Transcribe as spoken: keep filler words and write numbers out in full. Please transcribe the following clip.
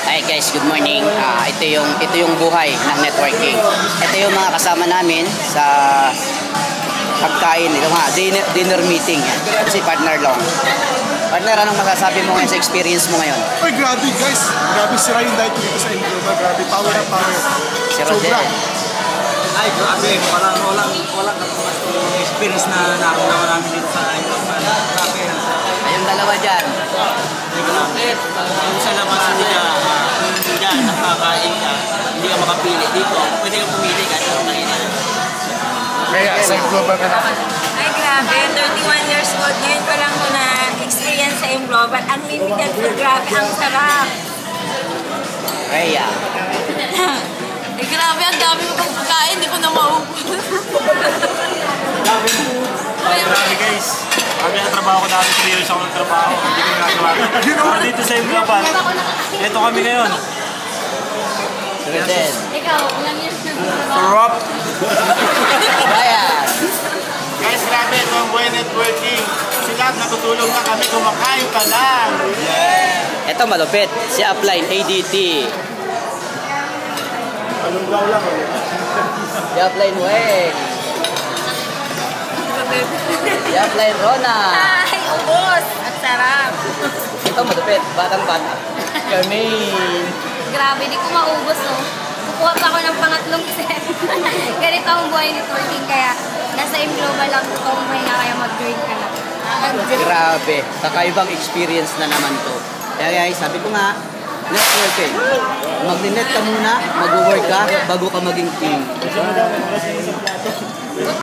Hi guys, good morning. Ah, ito yung ito yung buhay ng networking. Ito yung mga kasama namin sa pagkain, ito nga, dinner, dinner meeting. Yan. Si partner Long. Partner, anong masasabi mo ngayon sa experience mo ngayon? Ay, grabe guys. Grabe sira yung diet dito sa Indova. Grabe, power na power. Si Rodel. Ay, grabe. Walang, walang, walang experience na nakunawa namin dito sa Indova. Grabe. Ayong dalawa dyan. Kung sa labas hindi ka, kung dyan, nakakain ka, hindi ka makapili dito, pwede ka pumili kahit anong nakita. Kaya sa Indova ka na. Ay, grabe. thirty-one years old. Ngayon ko lang ko na experience sa Implobat. Unlimited food. Grabe. Ang sarap. Rhea. Ay, grabe. Ang dami ko pang pagkain. Hindi ko na maubos. Grabe. Ay, grabe guys. Kami na trabaho ko dati, three years ako ng trabaho. Hindi ko nagagawa. Pero dito sa Indova, ito kami ngayon. Rodel. Ikaw, ilang years na Sarap! Ryan. Guys, grabe, ito ang buhay networking. Sila, natutulog na kami, kumakain pa lang. Ito malupit. Si Upline A D T. Si Upline Weng. Si Upline Rona. Ay, ubos. At sarap. Ito malupit. Batang bata. Carmaine. Grabe, di ko maubos, no? Kukuha pa ako ng pangatlong set. Ganito ang buhay networking, kaya nasa Implobat lang ito ang buhay na kaya mag-drink ka na. Grabe. Kakaibang experience na naman to. Kaya guys, sabi ko nga, networking. Mag-net ka muna, mag-work ka, bago ka maging king.